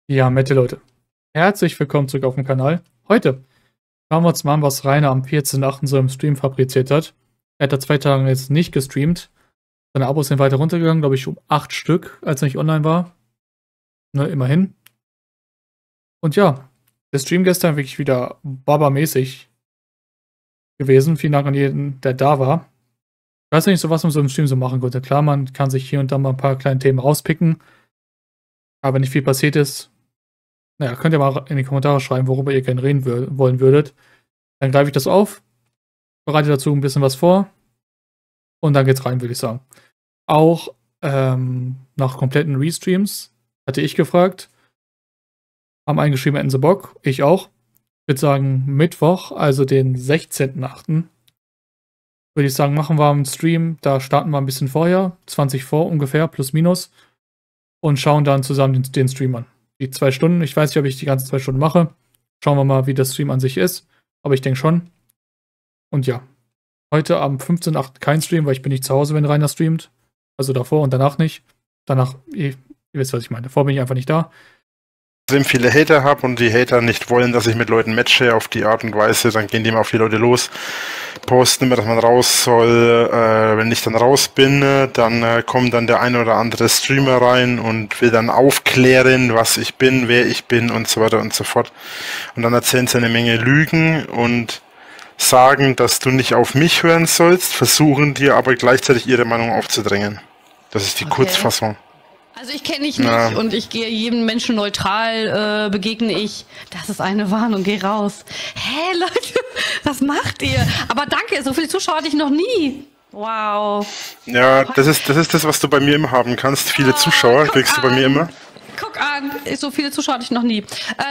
Ja, nette Leute. Herzlich willkommen zurück auf dem Kanal. Heute schauen wir uns mal an, was Rainer am 14.8. so im Stream fabriziert hat. Er hat da 2 Tage jetzt nicht gestreamt. Seine Abos sind weiter runtergegangen, glaube ich, um 8 Stück, als er nicht online war. Ne, immerhin. Und ja, der Stream gestern wirklich wieder Baba-mäßig gewesen. Vielen Dank an jeden, der da war. Ich weiß nicht so, was man so im Stream so machen konnte. Klar, man kann sich hier und da mal ein paar kleine Themen rauspicken. Aber wenn nicht viel passiert ist, naja, könnt ihr mal in die Kommentare schreiben, worüber ihr gerne reden wollen würdet. Dann greife ich das auf, bereite dazu ein bisschen was vor und dann geht's rein, würde ich sagen. Auch nach kompletten Restreams hatte ich gefragt, haben eingeschrieben, hätten sie Bock, ich auch. Ich würde sagen, Mittwoch, also den 16.8. würde ich sagen, machen wir einen Stream, da starten wir ein bisschen vorher, 20 vor ungefähr, plus minus, und schauen dann zusammen den Stream an. Die 2 Stunden. Ich weiß nicht, ob ich die ganzen 2 Stunden mache. Schauen wir mal, wie der Stream an sich ist. Aber ich denke schon. Und ja. Heute am 15.8. kein Stream, weil ich bin nicht zu Hause, wenn Rainer streamt. Also davor und danach nicht. Danach, ihr wisst, was ich meine. Davor bin ich einfach nicht da. Viele Hater habe und die Hater nicht wollen, dass ich mit Leuten matche auf die Art und Weise, dann gehen die mal auf die Leute los, posten immer, dass man raus soll. Wenn ich dann raus bin, dann kommt dann der eine oder andere Streamer rein und will dann aufklären, was ich bin, wer ich bin und so weiter und so fort. Und dann erzählen sie eine Menge Lügen und sagen, dass du nicht auf mich hören sollst, versuchen dir aber gleichzeitig ihre Meinung aufzudrängen. Das ist die Kurzfassung. Also ich kenne dich nicht und ich gehe jedem Menschen neutral, begegne ich. Das ist eine Warnung, geh raus. Hä, Leute, was macht ihr? Aber danke, so viele Zuschauer hatte ich noch nie. Wow. Ja, das ist das, was du bei mir immer haben kannst. Viele Zuschauer kriegst du bei mir immer. Guck an, so viele Zuschauer hatte ich noch nie.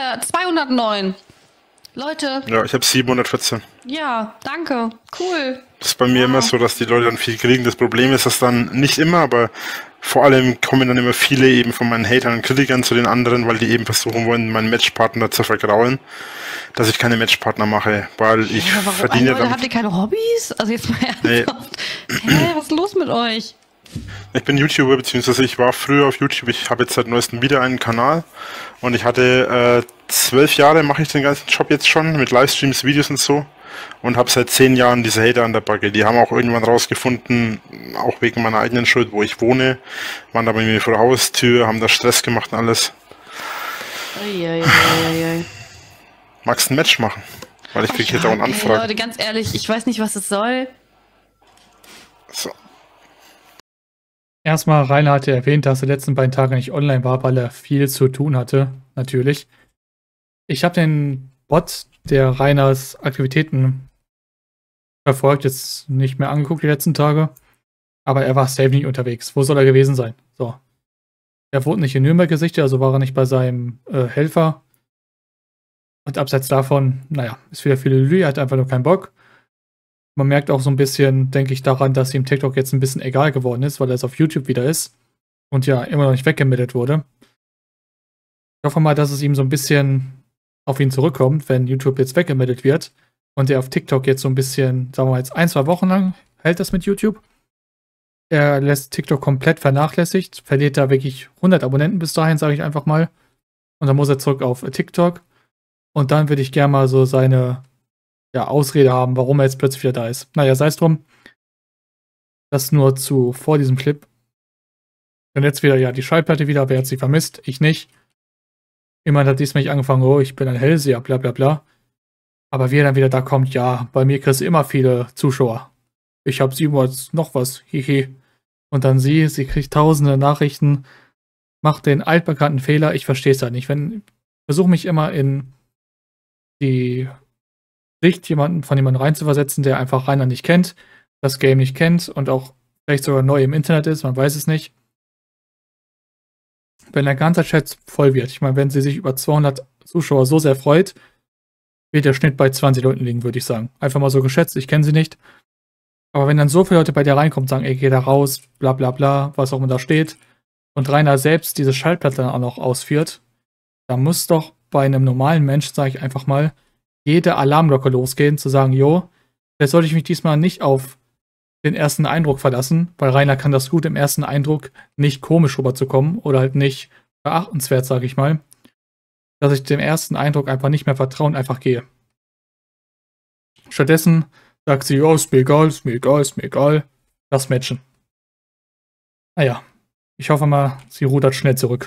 209. Leute. Ja, ich habe 714. Ja, danke. Cool. Das ist bei mir immer so, dass die Leute dann viel kriegen. Das Problem ist, dass dann nicht immer, aber vor allem kommen dann immer viele eben von meinen Hatern und Kritikern zu den anderen, weil die eben versuchen wollen, meinen Matchpartner zu vergraulen, dass ich keine Matchpartner mache, weil ich verdiene dann... Habt ihr keine Hobbys? Also jetzt mal ernsthaft. Nee. Hä, was ist los mit euch? Ich bin YouTuber, beziehungsweise ich war früher auf YouTube. Ich habe jetzt seit neuestem wieder einen Kanal und ich hatte 12 Jahre, mache ich den ganzen Job jetzt schon mit Livestreams, Videos und so. Und habe seit 10 Jahren diese Hater an der Backe. Die haben auch irgendwann rausgefunden, auch wegen meiner eigenen Schuld, wo ich wohne, waren da bei mir vor der Haustür, haben da Stress gemacht und alles. Magst du ein Match machen? Weil ich krieg hier dauernd Anfragen. Leute, ganz ehrlich, ich weiß nicht, was es soll. So. Erstmal, Rainer hatte erwähnt, dass er die letzten beiden Tage nicht online war, weil er viel zu tun hatte, natürlich. Ich habe den Bot, der Rainers Aktivitäten verfolgt, jetzt nicht mehr angeguckt die letzten Tage. Aber er war safe nicht unterwegs. Wo soll er gewesen sein? So. Er wurde nicht in Nürnberg gesichtet, also war er nicht bei seinem Helfer. Und abseits davon, naja, ist wieder viel Lü, er hat einfach nur keinen Bock. Man merkt auch so ein bisschen, denke ich, daran, dass ihm TikTok jetzt ein bisschen egal geworden ist, weil er jetzt auf YouTube wieder ist. Und ja, immer noch nicht weggemeldet wurde. Ich hoffe mal, dass es ihm so ein bisschen auf ihn zurückkommt, wenn YouTube jetzt weggemeldet wird und er auf TikTok jetzt so ein bisschen, sagen wir mal jetzt 1-2 Wochen lang hält das mit YouTube. Er lässt TikTok komplett vernachlässigt, verliert da wirklich 100 Abonnenten bis dahin, sage ich einfach mal. Und dann muss er zurück auf TikTok. Und dann würde ich gerne mal so seine Ausrede haben, warum er jetzt plötzlich wieder da ist. Naja, sei es drum. Das nur vor diesem Clip. Und jetzt wieder, die Schallplatte wieder, wer hat sie vermisst? Ich nicht. Jemand hat diesmal nicht angefangen, oh, ich bin ein Hellseher, bla bla bla. Aber wie er dann wieder da kommt, ja, bei mir kriegst du immer viele Zuschauer. Ich habe 700 noch was, hihi. Und dann sie kriegt tausende Nachrichten, macht den altbekannten Fehler, ich verstehe es halt nicht. Versuche mich immer in die Sicht von jemandem reinzuversetzen, der einfach Rainer nicht kennt, das Game nicht kennt und auch vielleicht sogar neu im Internet ist, man weiß es nicht. Wenn der ganze Chat voll wird, ich meine, wenn sie sich über 200 Zuschauer so sehr freut, wird der Schnitt bei 20 Leuten liegen, würde ich sagen. Einfach mal so geschätzt, ich kenne sie nicht. Aber wenn dann so viele Leute bei dir reinkommen und sagen, ey, geh da raus, bla bla bla, was auch immer da steht, und Rainer selbst diese Schallplatte dann auch noch ausführt, da muss doch bei einem normalen Menschen, sage ich einfach mal, jede Alarmglocke losgehen, zu sagen, jo, jetzt sollte ich mich diesmal nicht auf den ersten Eindruck verlassen, weil Rainer kann das gut im ersten Eindruck nicht komisch rüberzukommen oder halt nicht verachtenswert, sage ich mal. dass ich dem ersten Eindruck einfach nicht mehr vertraue und einfach gehe. Stattdessen sagt sie, oh, ist mir egal, ist mir egal, ist mir egal. Das Matchen. Naja, ich hoffe mal, sie rudert schnell zurück.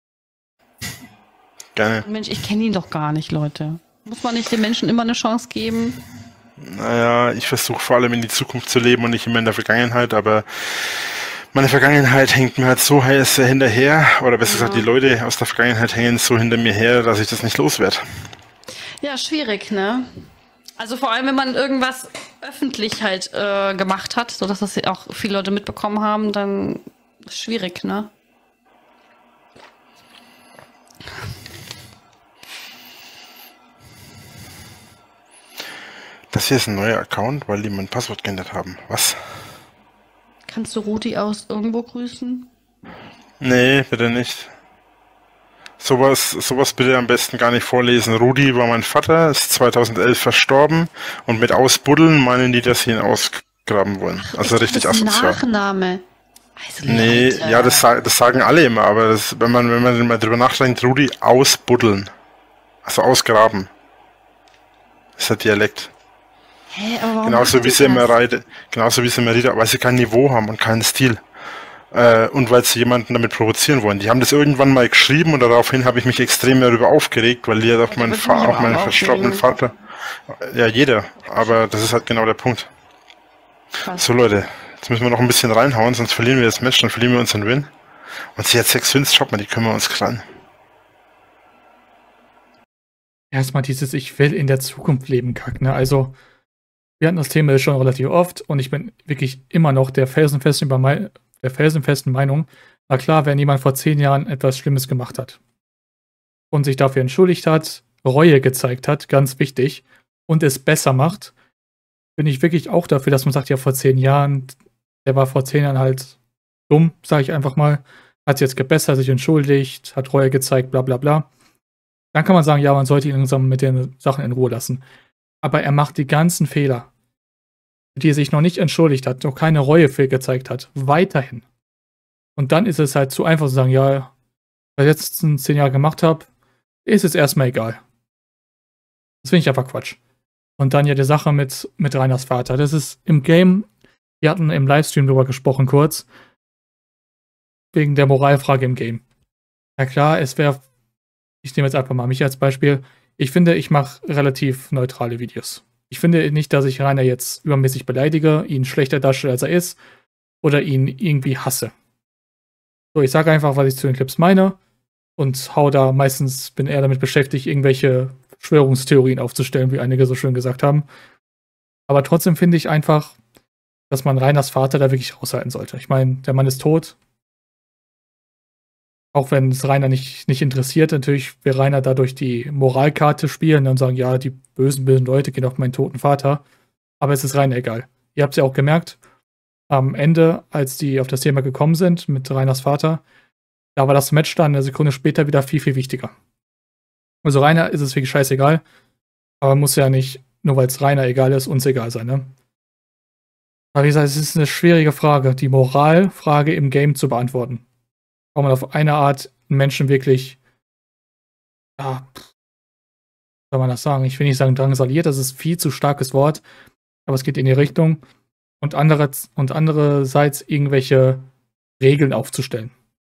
Gerne. Mensch, ich kenne ihn doch gar nicht, Leute. Muss man nicht den Menschen immer eine Chance geben? Naja, ich versuche vor allem in die Zukunft zu leben und nicht immer in der Vergangenheit, aber meine Vergangenheit hängt mir halt so heiß hinterher, oder besser gesagt, die Leute aus der Vergangenheit hängen so hinter mir her, dass ich das nicht loswerde. Ja, schwierig, ne? Also vor allem, wenn man irgendwas öffentlich halt gemacht hat, sodass das auch viele Leute mitbekommen haben, dann ist es schwierig, ne? Das hier ist ein neuer Account, weil die mein Passwort geändert haben. Was? Kannst du Rudi aus irgendwo grüßen? Nee, bitte nicht. Sowas bitte am besten gar nicht vorlesen. Rudi war mein Vater, ist 2011 verstorben und mit ausbuddeln meinen die, dass sie ihn ausgraben wollen. Also richtig asozial. Nachname. Also, nee, Leute. ja, das sagen alle immer, aber wenn man mal drüber nachdenkt, Rudi, ausbuddeln. Also ausgraben. Das ist der Dialekt. Hä, aber warum Genauso wie sie immer reiten, weil sie kein Niveau haben und keinen Stil. Und weil sie jemanden damit provozieren wollen. Die haben das irgendwann mal geschrieben und daraufhin habe ich mich extrem darüber aufgeregt, weil die ja auch meinen verstorbenen Vater. Ja, jeder. Aber das ist halt genau der Punkt. Krass. So Leute, jetzt müssen wir noch ein bisschen reinhauen, sonst verlieren wir das Match, dann verlieren wir unseren Win. Und sie hat 6 Wins, schaut mal, die können wir uns krallen. Erstmal dieses Ich will in der Zukunft leben, Kack, ne? Also, wir hatten das Thema schon relativ oft und ich bin wirklich immer noch der felsenfesten Meinung, na klar, wenn jemand vor 10 Jahren etwas Schlimmes gemacht hat und sich dafür entschuldigt hat, Reue gezeigt hat, ganz wichtig, und es besser macht, bin ich wirklich auch dafür, dass man sagt, ja, vor 10 Jahren, der war vor 10 Jahren halt dumm, sage ich einfach mal, hat sich jetzt gebessert, sich entschuldigt, hat Reue gezeigt, bla bla bla. Dann kann man sagen, ja, man sollte ihn langsam mit den Sachen in Ruhe lassen. Aber er macht die ganzen Fehler, die er sich noch nicht entschuldigt hat, noch keine Reue für gezeigt hat, weiterhin. Und dann ist es halt zu einfach zu sagen, ja, was ich jetzt 10 Jahre gemacht habe, ist es erstmal egal. Das finde ich einfach Quatsch. Und dann ja die Sache mit Rainers Vater. Das ist im Game, wir hatten im Livestream drüber gesprochen kurz, wegen der Moralfrage im Game. Ja klar, es wäre, ich nehme jetzt einfach mal mich als Beispiel, ich finde, ich mache relativ neutrale Videos. Ich finde nicht, dass ich Rainer jetzt übermäßig beleidige, ihn schlechter darstelle, als er ist, oder ihn irgendwie hasse. So, ich sage einfach, was ich zu den Clips meine und hau da, meistens bin eher damit beschäftigt, irgendwelche Verschwörungstheorien aufzustellen, wie einige so schön gesagt haben. Aber trotzdem finde ich einfach, dass man Rainers Vater da wirklich raushalten sollte. Ich meine, der Mann ist tot. Auch wenn es Rainer nicht interessiert, natürlich will Rainer dadurch die Moralkarte spielen und sagen, ja, die bösen Leute gehen auf meinen toten Vater. Aber es ist Rainer egal. Ihr habt es ja auch gemerkt, am Ende, als die auf das Thema gekommen sind mit Rainers Vater, da war das Match dann eine Sekunde später wieder viel, viel wichtiger. Also Rainer ist es wirklich scheißegal, aber muss ja nicht, nur weil es Rainer egal ist, uns egal sein, ne? Aber wie gesagt, es ist eine schwierige Frage, die Moralfrage im Game zu beantworten. Ob man auf eine Art einen Menschen wirklich, ja, soll man das sagen? Ich will nicht sagen drangsaliert, das ist viel zu starkes Wort, aber es geht in die Richtung. Und andererseits irgendwelche Regeln aufzustellen.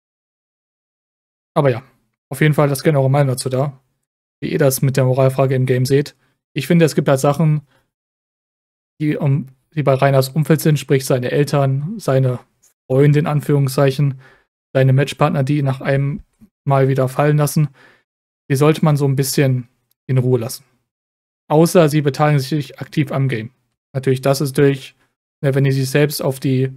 Aber ja, auf jeden Fall, das gerne eure Meinung dazu da, wie ihr das mit der Moralfrage im Game seht. Ich finde, es gibt halt Sachen, die bei Rainers Umfeld sind, sprich seine Eltern, seine Freunde in Anführungszeichen, seine Matchpartner, die ihn nach einem Mal wieder fallen lassen, die sollte man so ein bisschen in Ruhe lassen. Außer sie beteiligen sich aktiv am Game. Natürlich, das ist durch, wenn die sich selbst auf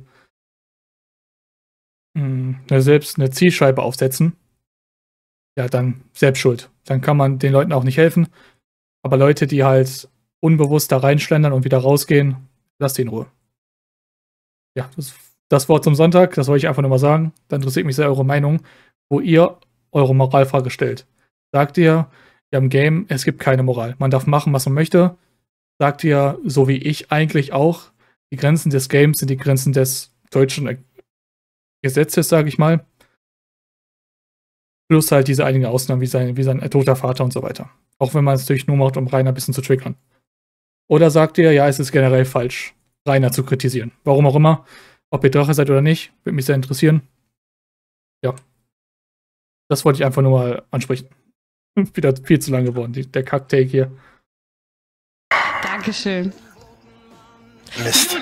selbst eine Zielscheibe aufsetzen, ja, dann selbst schuld. Dann kann man den Leuten auch nicht helfen. Aber Leute, die halt unbewusst da reinschlendern und wieder rausgehen, lasst die in Ruhe. Ja, das Wort zum Sonntag, das wollte ich einfach nur mal sagen. Dann interessiert mich sehr eure Meinung, wo ihr eure Moralfrage stellt. Sagt ihr, ja, im Game, es gibt keine Moral. Man darf machen, was man möchte. Sagt ihr, so wie ich eigentlich auch, die Grenzen des Games sind die Grenzen des deutschen Gesetzes, sage ich mal. Plus halt diese einigen Ausnahmen, wie sein toter Vater und so weiter. Auch wenn man es natürlich nur macht, um Rainer ein bisschen zu triggern. Oder sagt ihr, ja, es ist generell falsch, Rainer zu kritisieren. Warum auch immer. Ob ihr Drache seid oder nicht, würde mich sehr interessieren. Ja. Das wollte ich einfach nur mal ansprechen. Wieder viel zu lang geworden, der Kack-Take hier. Dankeschön. Mist.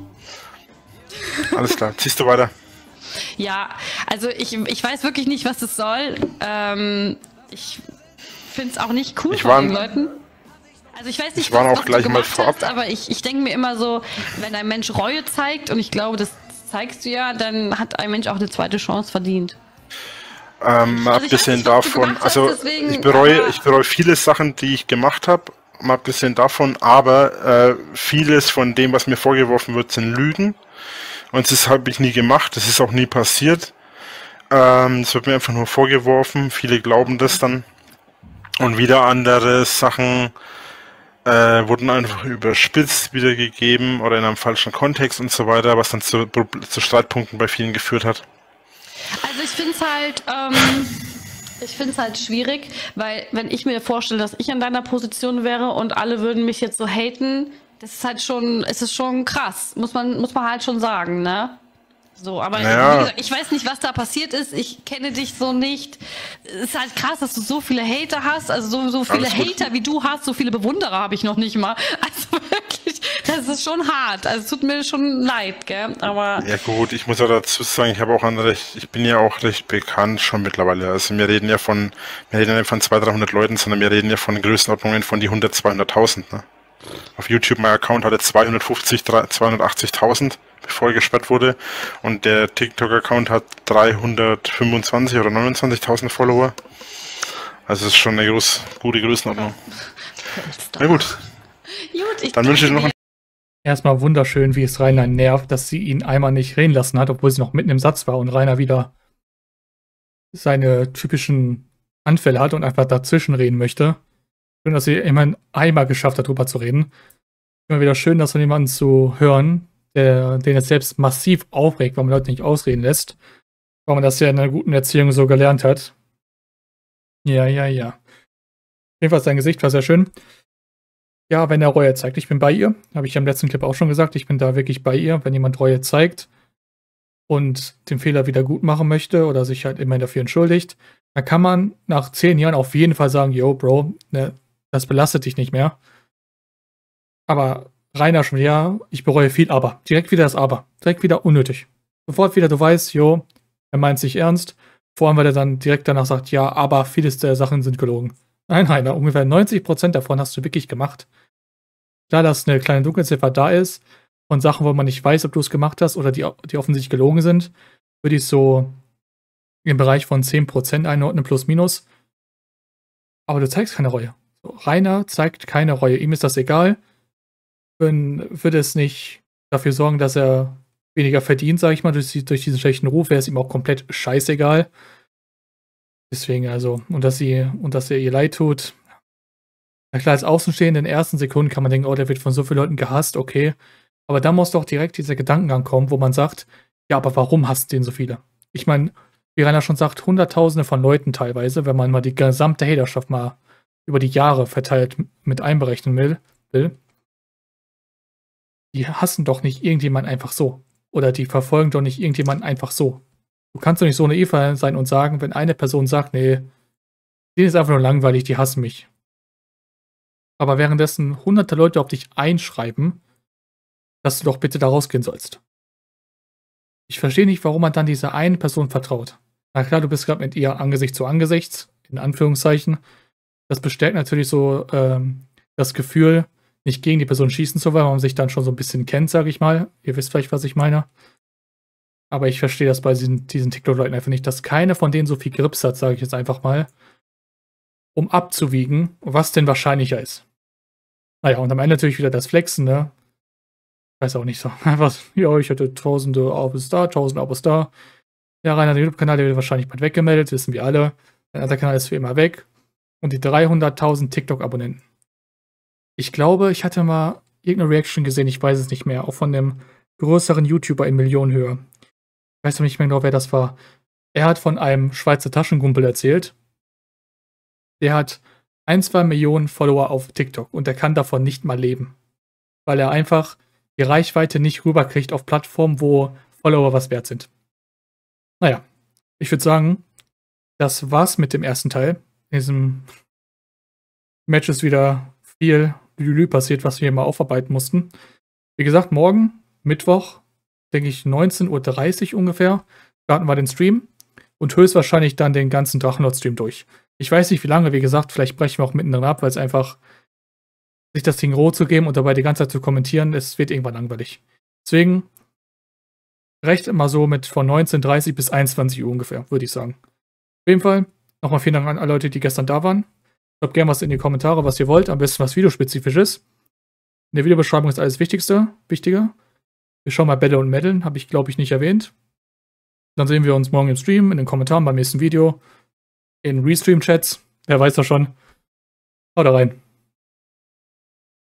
Alles klar, ziehst du weiter? Ja, also ich weiß wirklich nicht, was das soll. Ich finde es auch nicht cool von den Leuten. Also ich weiß nicht, was auch gleich mal vorab. Aber ich denke mir immer so, wenn ein Mensch Reue zeigt, und ich glaube, das zeigst du ja, dann hat ein Mensch auch eine zweite Chance verdient. Abgesehen davon, also ich bereue viele Sachen, die ich gemacht habe, mal abgesehen davon, aber vieles von dem, was mir vorgeworfen wird, sind Lügen. Und das habe ich nie gemacht, das ist auch nie passiert. Das wird mir einfach nur vorgeworfen, viele glauben das dann. Und wieder andere Sachen wurden einfach überspitzt wiedergegeben oder in einem falschen Kontext und so weiter, was dann zu Streitpunkten bei vielen geführt hat. Also ich finde es halt schwierig, weil wenn ich mir vorstelle, dass ich in deiner Position wäre und alle würden mich jetzt so haten, das ist halt schon, es ist schon krass, muss man halt schon sagen, ne? So, aber naja. Wie gesagt, ich weiß nicht, was da passiert ist. Ich kenne dich so nicht. Es ist halt krass, dass du so viele Hater hast. Also so viele Hater wie du hast, so viele Bewunderer habe ich noch nicht mal. Also wirklich, das ist schon hart. Also es tut mir schon leid, gell? Aber ja gut, ich muss ja dazu sagen, ich bin ja auch recht bekannt schon mittlerweile. Also wir reden ja nicht von 200, 300 Leuten, sondern wir reden ja von Größenordnungen von die 100, 200.000. Ne? Auf YouTube, mein Account hatte 280.000, bevor er gesperrt wurde. Und der TikTok-Account hat 325 oder 29.000 Follower. Also das ist schon eine gute Größenordnung. Na gut. Dann wünsche ich dir noch Erstmal wunderschön, wie es Rainer nervt, dass sie ihn einmal nicht reden lassen hat, obwohl sie noch mitten im Satz war und Rainer wieder seine typischen Anfälle hat und einfach dazwischen reden möchte. Schön, dass sie immerhin einmal geschafft hat, darüber zu reden. Immer wieder schön, dass von jemandem zu hören, den es selbst massiv aufregt, weil man Leute nicht ausreden lässt. Weil man das ja in einer guten Erziehung so gelernt hat. Ja. Jedenfalls sein Gesicht war sehr schön. Ja, wenn er Reue zeigt. Ich bin bei ihr. Habe ich am letzten Clip auch schon gesagt. Ich bin da wirklich bei ihr. Wenn jemand Reue zeigt und den Fehler wieder gut machen möchte oder sich halt immerhin dafür entschuldigt, dann kann man nach 10 Jahren auf jeden Fall sagen, yo, Bro, ne, das belastet dich nicht mehr. Aber Rainer schon, ja, ich bereue viel, aber. Direkt wieder das Aber. Direkt wieder unnötig. Sofort wieder, du weißt, jo, er meint sich ernst. Vor allem, weil er dann direkt danach sagt, ja, aber vieles der Sachen sind gelogen. Nein, Rainer, ungefähr 90% davon hast du wirklich gemacht. Klar, dass eine kleine Dunkelziffer da ist von Sachen, wo man nicht weiß, ob du es gemacht hast oder die offensichtlich gelogen sind, würde ich so im Bereich von 10% einordnen, plus minus. Aber du zeigst keine Reue. So, Rainer zeigt keine Reue. Ihm ist das egal. Würde es nicht dafür sorgen, dass er weniger verdient, sage ich mal, durch diesen schlechten Ruf, wäre es ihm auch komplett scheißegal. Deswegen also, und dass er ihr leid tut. Na klar, als Außenstehender in den ersten Sekunden kann man denken, oh, der wird von so vielen Leuten gehasst, okay. Aber dann muss doch direkt dieser Gedankengang kommen, wo man sagt, ja, aber warum hasst den so viele? Ich meine, wie Rainer schon sagt, Hunderttausende von Leuten teilweise, wenn man mal die gesamte Haterschaft mal über die Jahre verteilt mit einberechnen will, die hassen doch nicht irgendjemand einfach so. Oder die verfolgen doch nicht irgendjemanden einfach so. Du kannst doch nicht so naiv sein und sagen, wenn eine Person sagt, nee, denen ist einfach nur langweilig, die hassen mich. Aber währenddessen hunderte Leute auf dich einschreiben, dass du doch bitte da rausgehen sollst. Ich verstehe nicht, warum man dann dieser einen Person vertraut. Na klar, du bist gerade mit ihr Angesicht zu Angesicht, in Anführungszeichen. Das bestärkt natürlich so das Gefühl, nicht gegen die Person schießen zu wollen, weil man sich dann schon so ein bisschen kennt, sage ich mal. Ihr wisst vielleicht, was ich meine. Aber ich verstehe das bei diesen TikTok-Leuten einfach nicht, dass keine von denen so viel Grips hat, sage ich jetzt einfach mal, um abzuwiegen, was denn wahrscheinlicher ist. Naja, und am Ende natürlich wieder das Flexen, ne? Ich weiß auch nicht so. Einfach, ja, ich hatte tausende Abos da, 1000 Abos da. Ja, Rainer, der YouTube-Kanal, der wird wahrscheinlich bald weggemeldet, wissen wir alle. Der andere Kanal ist für immer weg. Und die 300.000 TikTok-Abonnenten. Ich glaube, ich hatte mal irgendeine Reaction gesehen, ich weiß es nicht mehr, auch von einem größeren YouTuber in Millionenhöhe. Ich weiß noch nicht mehr genau, wer das war. Er hat von einem Schweizer Taschenkumpel erzählt. Der hat 1-2 Millionen Follower auf TikTok und der kann davon nicht mal leben. Weil er einfach die Reichweite nicht rüberkriegt auf Plattformen, wo Follower was wert sind. Naja, ich würde sagen, das war's mit dem ersten Teil. In diesem Match ist wieder viel Lülü passiert, was wir mal aufarbeiten mussten. Wie gesagt, morgen, Mittwoch, denke ich 19:30 Uhr ungefähr, starten wir den Stream und höchstwahrscheinlich dann den ganzen Drachenlord-Stream durch. Ich weiß nicht, wie lange, wie gesagt, vielleicht brechen wir auch mittendrin ab, weil es einfach sich das Ding roh zu geben und dabei die ganze Zeit zu kommentieren, es wird irgendwann langweilig. Deswegen recht immer so mit von 19:30 bis 21 Uhr ungefähr, würde ich sagen. Auf jeden Fall, nochmal vielen Dank an alle Leute, die gestern da waren. Schreibt gerne was in die Kommentare, was ihr wollt, am besten was videospezifisch ist. In der Videobeschreibung ist alles Wichtige. Wir schauen mal Battle und Medal, habe ich glaube ich nicht erwähnt. Dann sehen wir uns morgen im Stream, in den Kommentaren beim nächsten Video, in Restream-Chats, wer weiß das schon. Haut rein.